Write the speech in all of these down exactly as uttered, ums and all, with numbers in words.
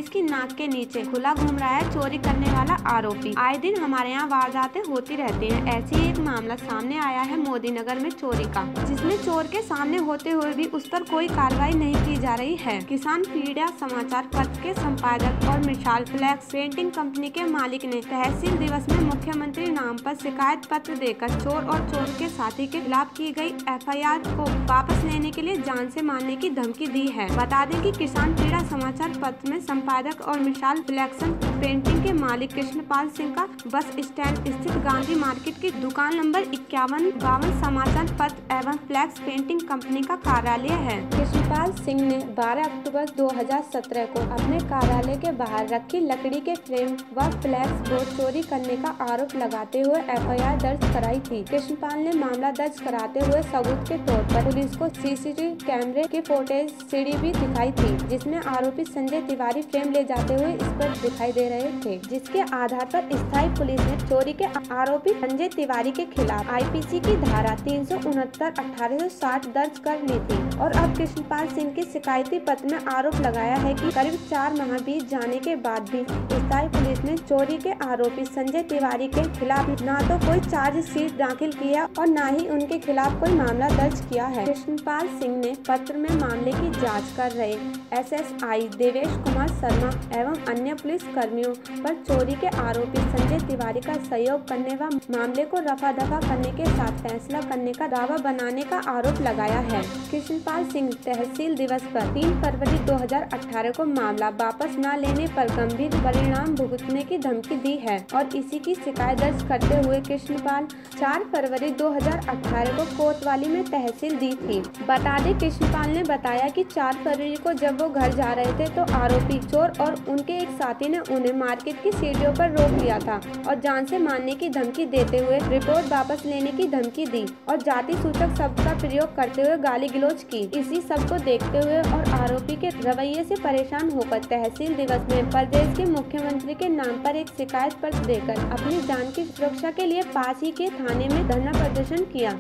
जिसकी नाक के नीचे खुला घूम रहा है चोरी करने वाला आरोपी। आए दिन हमारे यहाँ वारदातें होती रहती हैं। ऐसे ही एक मामला सामने आया है मोदी नगर में चोरी का, जिसमें चोर के सामने होते हुए भी उस पर कोई कार्रवाई नहीं की जा रही है। किसान पीड़िया समाचार पत्र के संपादक और मिसाल फ्लैक्स पेंटिंग कंपनी के मालिक ने तहसील दिवस में मुख्यमंत्री नाम पर शिकायत पत्र देकर चोर और चोर के साथी के खिलाफ की गई एफ आई आर को वापस लेने के लिए जान से मारने की धमकी दी है। बता दें कि किसान पीड़ा समाचार पत्र में संपादक और मिसाल फ्लैक्सन पेंटिंग के मालिक कृष्णपाल सिंह का बस स्टैंड स्थित गांधी मार्केट की दुकान नंबर इक्यावन बावन समाचार पत्र एवं फ्लैक्स पेंटिंग कंपनी का कार्यालय है। कृष्णपाल सिंह ने बारह अक्टूबर दो हज़ार सत्रह को अपने कार्यालय के बाहर रखी लकड़ी के फ्रेम व फ्लैक्स बोर्ड चोरी करने का आरोप लगाते हुए एफ आई आर दर्ज कराई थी। कृष्णपाल ने मामला दर्ज कराते हुए सबूत के तौर पर पुलिस को सी सी टी वी कैमरे की फुटेज सीडी भी दिखाई थी, जिसमें आरोपी संजय तिवारी फ्रेम ले जाते हुए इस पर दिखाई दे रहे थे, जिसके आधार पर स्थायी पुलिस ने चोरी के आरोपी संजय तिवारी के खिलाफ आई पी सी की धारा तीन सौ उनहत्तर अठारह सौ साठ दर्ज कर ली थी। और अब कृष्णपाल सिंह के शिकायती पत्र में आरोप लगाया है कि करीब चार माह बीत जाने के बाद भी स्थायी पुलिस ने चोरी के आरोपी संजय तिवारी के खिलाफ न तो कोई चार्जशीट दाखिल किया और न ही उनके खिलाफ कोई मामला दर्ज किया है। कृष्णपाल सिंह ने पत्र में मामले की जांच कर रहे S S I Devesh Kumar Sharma एवं अन्य पुलिस कर्मियों पर चोरी के आरोपी संजय तिवारी का सहयोग करने व मामले को रफा दफा करने के साथ फैसला करने का दावा बनाने का आरोप लगाया है। कृष्णपाल सिंह तहसील दिवस पर तीन फरवरी दो हज़ार अठारह को मामला वापस न लेने पर गंभीर परिणाम भुगतने की धमकी दी है और इसी की शिकायत दर्ज करते हुए कृष्णपाल चार फरवरी दो हज़ार अठारह को कोतवाली में तहसील दी थी। बता दें, कृष्णपाल ने बताया कि चार फरवरी को जब वो घर जा रहे थे तो आरोपी चोर और उनके एक साथी ने उन्हें मार्केट की सीढ़ियों पर रोक लिया था और जान से मारने की धमकी देते हुए रिपोर्ट वापस लेने की धमकी दी और जाति सूचक शब्द का प्रयोग करते हुए गाली गलौज की। इसी सब को देखते हुए और आरोपी के रवैये से परेशान होकर तहसील दिवस में प्रदेश के मुख्यमंत्री के नाम पर एक शिकायत पत्र देकर अपनी जान की सुरक्षा के लिए पास ही के थाने में धरना प्रदर्शन किया।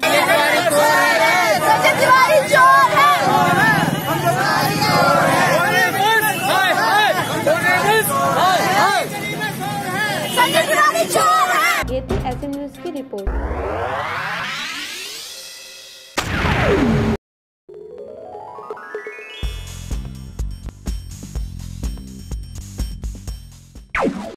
ये थी एस एम न्यूज की रिपोर्ट।